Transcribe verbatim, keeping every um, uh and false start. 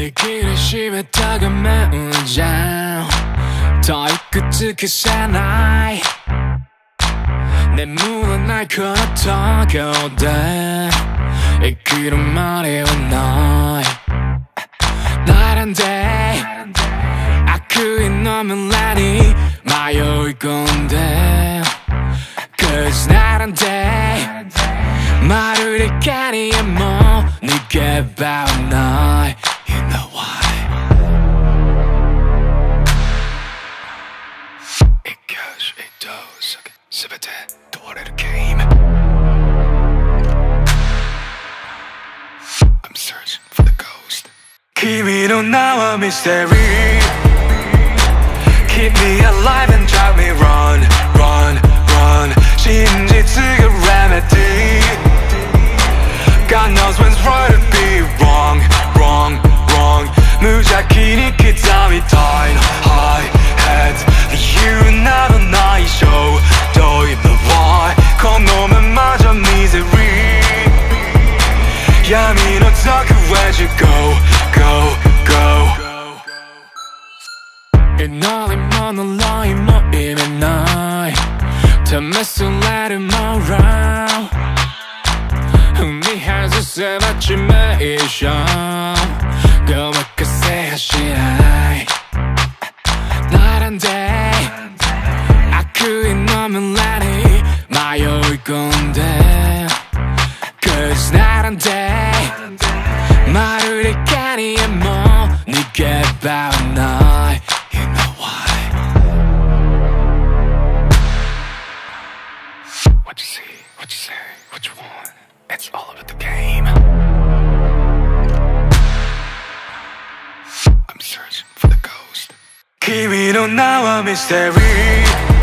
握りしめた画面じゃ遠く尽くせない眠らないこの東京で生きるまではない並んで悪意の村に迷い込んで Cause 並んでまるでカニへも逃げ場はない You know why It goes, it does 全て問われるゲーム I'm searching for the ghost 君の名はミステリー Keep me alive and drive me run, run, run 真実が remedy God knows when's right to be wrong, wrong, wrong 無邪気に刻みたいの High heads 理由などないしょどういうの Why このままじゃミゼリー闇の族 Where'd you go, go, go 祈りも呪いも意味ない試される moral 踏み外せば致命傷ごまかせやしない並んで悪意の村に迷い込んで Cause 並んでまるでカニへも逃げ場はない You know why What you see, what you say, what you want It's all about the game I'm searching for the ghost 君の名はミステリー